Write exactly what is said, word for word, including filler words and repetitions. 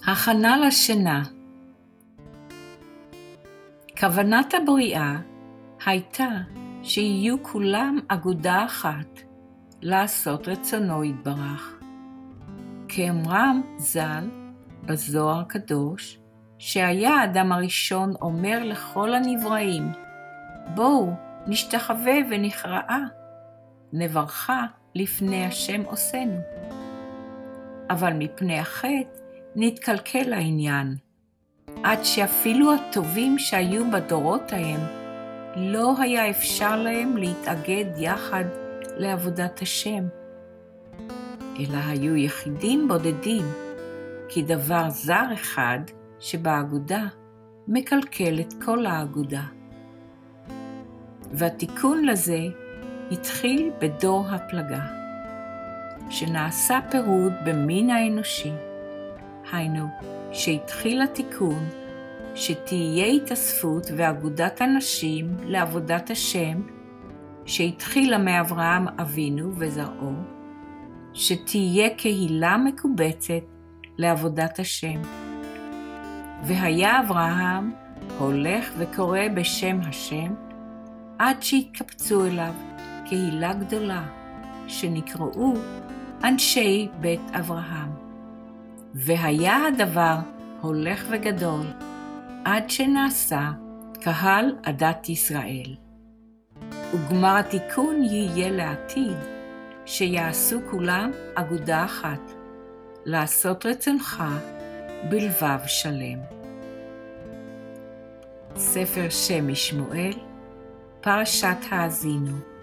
הכנה לשינה. כוונת הבריאה הייתה שיהיו כולם אגודה אחת, לעשות רצונו יתברך. כאמרם ז"ל בזוהר הקדוש, שהיה האדם הראשון אומר לכל הנבראים, בואו נשתחווה ונכרעה, נברכה לפני השם עושנו. אבל מפני החטא נתקלקל העניין, עד שאפילו הטובים שהיו בדורות ההם, לא היה אפשר להם להתאגד יחד לעבודת השם, אלא היו יחידים בודדים, כי דבר זר אחד שבאגודה מקלקל את כל האגודה. והתיקון לזה התחיל בדור הפלגה, שנעשה פירוד במין האנושי, היינו שהתחיל התיקון שתהיה התאספות ואגודת אנשים לעבודת השם, שהתחילה מאברהם אבינו וזרעו, שתהיה קהילה מקובצת לעבודת השם. והיה אברהם הולך וקורא בשם השם, עד שהתקבצו אליו קהילה גדולה, שנקראו אנשי בית אברהם. והיה הדבר הולך וגדול, עד שנעשה קהל עדת ישראל. וגמר התיקון יהיה לעתיד, שיעשו כולם אגודה אחת, לעשות רצונך בלבב שלם. ספר שם משמואל, פרשת האזינו.